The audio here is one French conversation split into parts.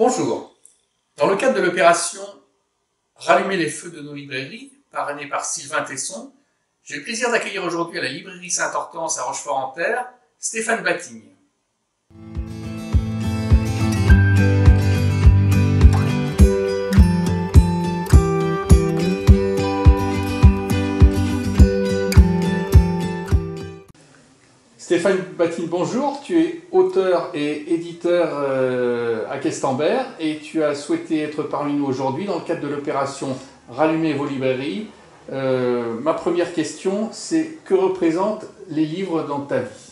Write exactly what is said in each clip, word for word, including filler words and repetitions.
Bonjour. Dans le cadre de l'opération Rallumer les feux de nos librairies, parrainée par Sylvain Tesson, j'ai le plaisir d'accueillir aujourd'hui à la librairie Saint-Hortense à Rochefort-en-Terre, Stéphane Batigne. Stéphane Batigne, bonjour. Tu es auteur et éditeur euh, à Questembert et tu as souhaité être parmi nous aujourd'hui dans le cadre de l'opération Rallumer vos librairies. Euh, ma première question, c'est que représentent les livres dans ta vie?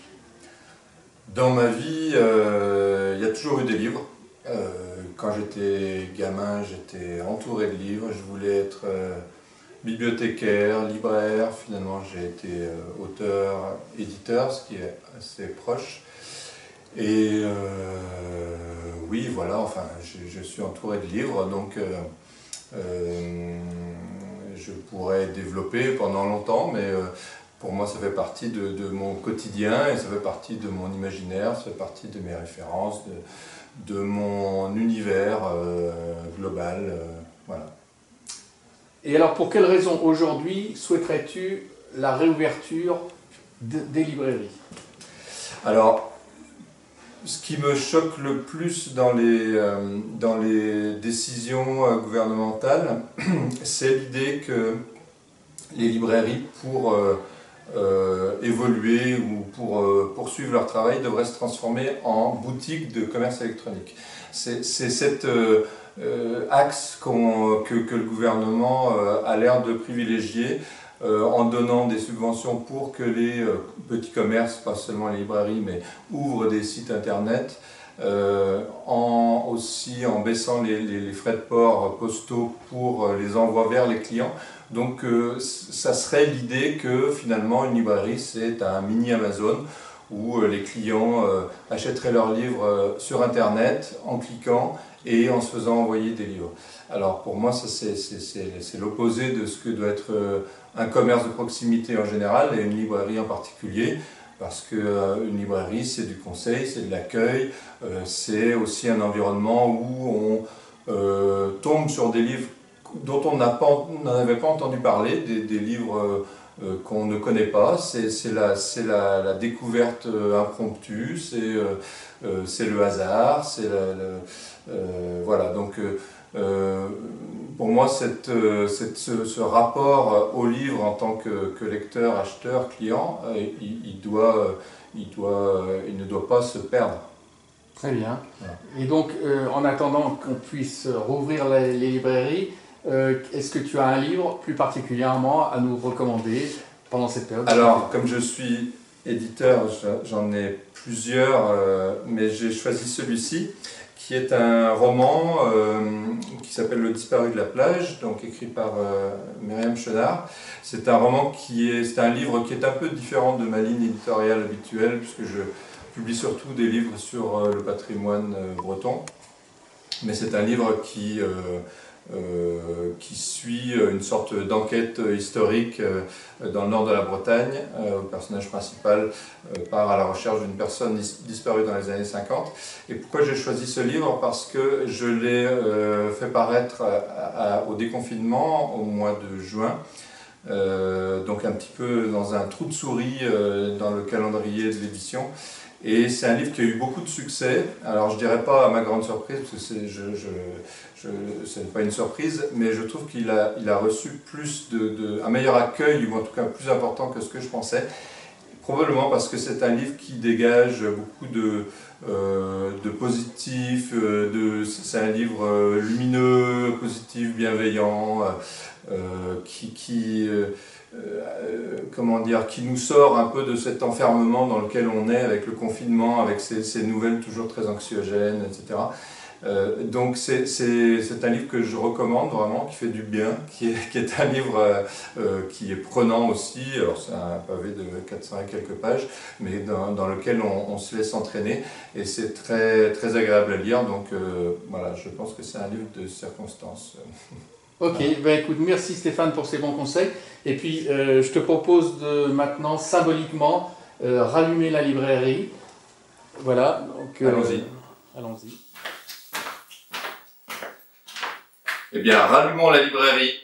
Dans ma vie, euh, il y a toujours eu des livres. Euh, quand j'étais gamin, j'étais entouré de livres. Je voulais être euh, bibliothécaire, libraire. Finalement, j'ai été euh, auteur, éditeur, ce qui est assez proche. Et euh, oui, voilà, enfin, je, je suis entouré de livres, donc euh, euh, je pourrais développer pendant longtemps, mais euh, pour moi, ça fait partie de, de mon quotidien et ça fait partie de mon imaginaire, ça fait partie de mes références, de, de mon univers euh, global, euh, voilà. Et alors, pour quelles raisons aujourd'hui souhaiterais-tu la réouverture de, des librairies? Alors, ce qui me choque le plus dans les, euh, dans les décisions euh, gouvernementales, c'est l'idée que les librairies, pour euh, euh, évoluer ou pour euh, poursuivre leur travail, devraient se transformer en boutiques de commerce électronique. C'est cet euh, euh, axe qu'on, que, que le gouvernement euh, a l'air de privilégier euh, en donnant des subventions pour que les euh, petits commerces, pas seulement les librairies, mais ouvrent des sites internet, euh, en, aussi en baissant les, les, les frais de port postaux pour les envois vers les clients. Donc euh, ça serait l'idée que finalement une librairie c'est un mini Amazon où euh, les clients euh, achèteraient leurs livres euh, sur internet en cliquant et en se faisant envoyer des livres. Alors pour moi ça c'est l'opposé de ce que doit être euh, un commerce de proximité en général et une librairie en particulier, parce qu'une euh, librairie c'est du conseil, c'est de l'accueil, euh, c'est aussi un environnement où on euh, tombe sur des livres dont on n'en avait pas entendu parler, des, des livres euh, qu'on ne connaît pas. C'est la, la, la découverte euh, impromptue, c'est euh, euh, le hasard, c'est euh, voilà. Donc euh, pour moi, cette, cette, ce, ce rapport au livre en tant que, que lecteur, acheteur, client, euh, il, il, doit, il, doit, il ne doit pas se perdre. Très bien. Voilà. Et donc, euh, en attendant qu'on puisse rouvrir les, les librairies, Euh, est-ce que tu as un livre plus particulièrement à nous recommander pendant cette période? Alors, comme je suis éditeur, j'en ai plusieurs, euh, mais j'ai choisi celui-ci, qui est un roman euh, qui s'appelle Le disparu de la plage, donc écrit par euh, Myriam Chenard. C'est un roman qui est, c'est un livre qui est un peu différent de ma ligne éditoriale habituelle, puisque je publie surtout des livres sur euh, le patrimoine euh, breton. Mais c'est un livre qui euh, Euh, qui suit une sorte d'enquête historique euh, dans le nord de la Bretagne. Euh, le personnage principal euh, part à la recherche d'une personne dis disparue dans les années cinquante. Et pourquoi j'ai choisi ce livre? Parce que je l'ai euh, fait paraître à, à, au déconfinement au mois de juin. Euh, donc un petit peu dans un trou de souris euh, dans le calendrier de l'édition. Et c'est un livre qui a eu beaucoup de succès. Alors je ne dirais pas à ma grande surprise, parce que c'est je, je, je, c'est pas une surprise, mais je trouve qu'il a, il a reçu plus de, de, un meilleur accueil, ou en tout cas plus important que ce que je pensais. Probablement parce que c'est un livre qui dégage beaucoup de, euh, de positif, de, c'est un livre lumineux, positif, bienveillant, euh, qui... qui euh, Euh, comment dire, qui nous sort un peu de cet enfermement dans lequel on est avec le confinement, avec ces, ces nouvelles toujours très anxiogènes, et cetera. Euh, donc c'est un livre que je recommande vraiment, qui fait du bien, qui est, qui est un livre euh, qui est prenant aussi. Alors c'est un pavé de quatre cents et quelques pages, mais dans, dans lequel on, on se laisse entraîner et c'est très, très agréable à lire. Donc euh, voilà, je pense que c'est un livre de circonstance. Ok, ben écoute, merci Stéphane pour ces bons conseils. Et puis, euh, je te propose de maintenant, symboliquement, euh, rallumer la librairie. Voilà. Euh, Allons-y. Allons-y. Eh bien, rallumons la librairie.